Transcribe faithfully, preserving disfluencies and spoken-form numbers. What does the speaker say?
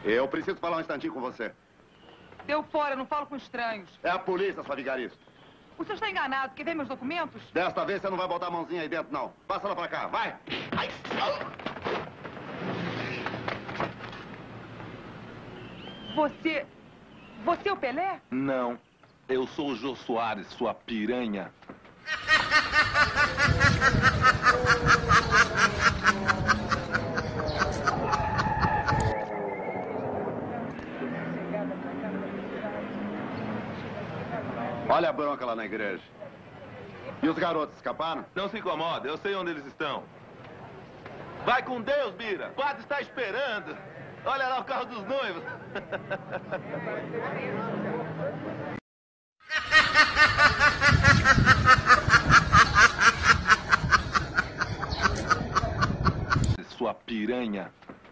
Eu preciso falar um instantinho com você. Deu fora, não falo com estranhos. É a polícia, sua vigarista. O senhor está enganado. Quer ver meus documentos? Desta vez você não vai botar a mãozinha aí dentro, não. Passa ela pra cá, vai! Ai. Você... Você é o Pelé? Não. Eu sou o Jô Soares, sua piranha. Olha a bronca lá na igreja. E os garotos escaparam? Não se incomoda, eu sei onde eles estão. Vai com Deus, Bira. O padre está esperando. Olha lá o carro dos noivos. Sua piranha.